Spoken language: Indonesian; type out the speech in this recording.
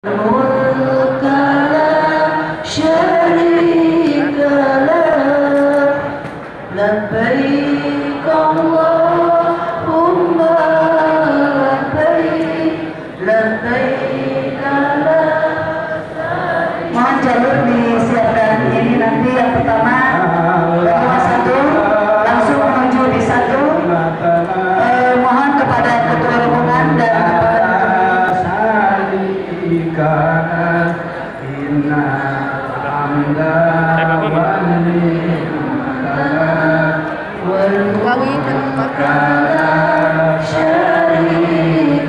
Mohon jalur disiapkan. Ini nanti yang pertama kedua satu langsung menuju di satu. Mohon kepada ketua rombongan dan kepada